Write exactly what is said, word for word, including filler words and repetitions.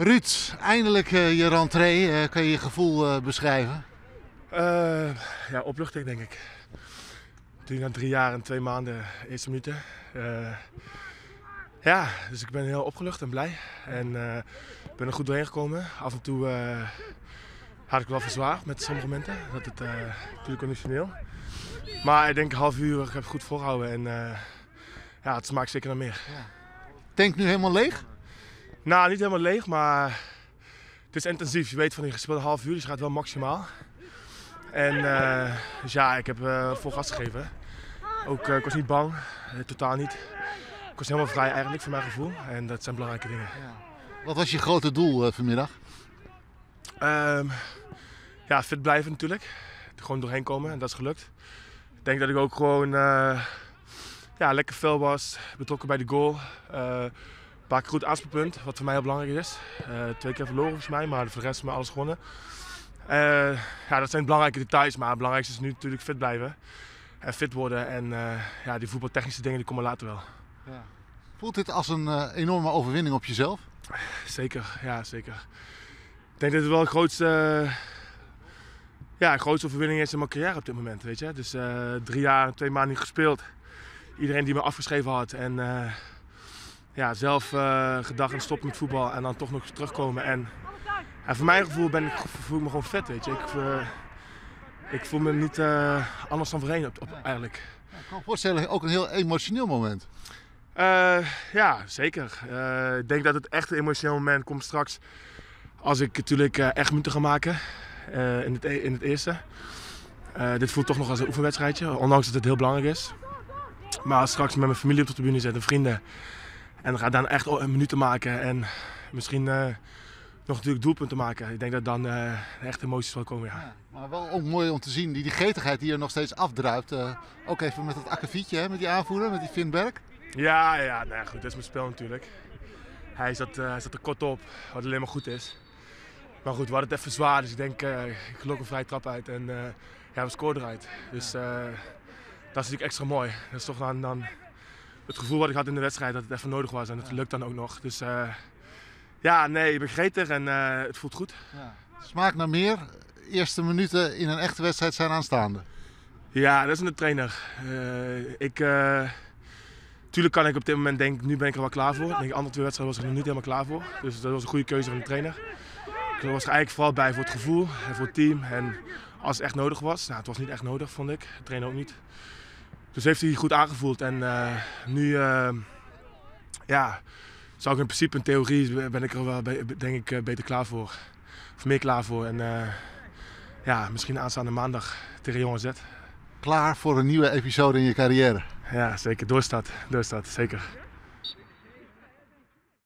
Ruud, eindelijk uh, je rentree. Uh, kan je je gevoel uh, beschrijven? Uh, ja, opluchting denk ik. Natuurlijk na drie jaar en twee maanden, eerste minuten. Uh, ja, dus ik ben heel opgelucht en blij. En uh, ben er goed doorheen gekomen. Af en toe uh, had ik wel verzwaar met sommige momenten. Dat het uh, natuurlijk conditioneel. Maar ik denk een half uur, ik heb het goed volgehouden. En uh, ja, het smaakt zeker naar meer. Ja. Tank nu helemaal leeg? Nou, niet helemaal leeg, maar het is intensief. Je weet van die gespeelde half uur, dus gaat wel maximaal. En uh, dus ja, ik heb uh, vol gas gegeven. Ook, uh, ik was niet bang, uh, totaal niet. Ik was helemaal vrij eigenlijk, voor mijn gevoel. En dat zijn belangrijke dingen. Ja. Wat was je grote doel uh, vanmiddag? Um, ja, fit blijven natuurlijk. Er gewoon doorheen komen en dat is gelukt. Ik denk dat ik ook gewoon uh, ja, lekker fel was, betrokken bij de goal. Uh, Een paar keer goed aanspeelpunt, wat voor mij heel belangrijk is. Uh, twee keer verloren volgens mij, maar voor de rest is mij alles gewonnen. Uh, ja, dat zijn belangrijke details, maar het belangrijkste is nu natuurlijk fit blijven. En fit worden en uh, ja, die voetbaltechnische dingen die komen later wel. Ja. Voelt dit als een uh, enorme overwinning op jezelf? Zeker, ja zeker. Ik denk dat het wel de grootste, uh, ja, grootste overwinning is in mijn carrière op dit moment. Weet je? Dus uh, drie jaar en twee maanden niet gespeeld. Iedereen die me afgeschreven had. En, uh, Ja, zelf uh, gedacht aan stoppen met voetbal en dan toch nog terugkomen. En, en voor mijn gevoel ben ik, voel ik me gewoon vet, weet je. Ik, uh, ik voel me niet uh, anders dan voorheen op, op, eigenlijk. Ja, ik kan me voorstellen, ook een heel emotioneel moment. Uh, ja, zeker. Uh, ik denk dat het echt een emotioneel moment komt straks als ik natuurlijk uh, echt minuten ga maken uh, in, het, in het eerste. Uh, dit voelt toch nog als een oefenwedstrijdje, ondanks dat het heel belangrijk is. Maar als straks met mijn familie op de tribune zit en vrienden. En dan ga ik dan echt minuten maken en misschien uh, nog natuurlijk doelpunten maken. Ik denk dat dan uh, echt emoties zal komen. Ja. Ja, maar wel ook mooi om te zien, die, die gretigheid die er nog steeds afdruipt. Uh, ook even met dat akkefietje, hè, met die aanvoerder, met die Finn Berg. Ja, ja nou goed, dat is mijn spel natuurlijk. Hij zat, uh, hij zat er kort op, wat alleen maar goed is. Maar goed, we hadden het even zwaar, dus ik denk, uh, ik lok een vrije trap uit en uh, ja, we scoorden eruit. Dus uh, dat is natuurlijk extra mooi. Dat is toch dan... dan het gevoel wat ik had in de wedstrijd dat het even nodig was en het lukt dan ook nog. Dus uh, ja, nee, ik ben gretig en uh, het voelt goed. Ja. Smaakt naar meer. Eerste minuten in een echte wedstrijd zijn aanstaande. Ja, dat is een trainer. Uh, ik, uh, tuurlijk kan ik op dit moment denken, nu ben ik er wel klaar voor. Ik denk, de andere twee wedstrijden was ik er nog niet helemaal klaar voor. Dus dat was een goede keuze van de trainer. Ik was er eigenlijk vooral bij voor het gevoel en voor het team. En als het echt nodig was, nou het was niet echt nodig vond ik, de trainer ook niet. Dus heeft hij goed aangevoeld en uh, nu uh, ja, zou ik in principe in theorie ben ik er wel denk ik beter klaar voor. Of meer klaar voor en uh, ja, misschien aanstaande maandag tegen Jong A Z. Klaar voor een nieuwe episode in je carrière? Ja, zeker. Doorstart, doorstart, zeker.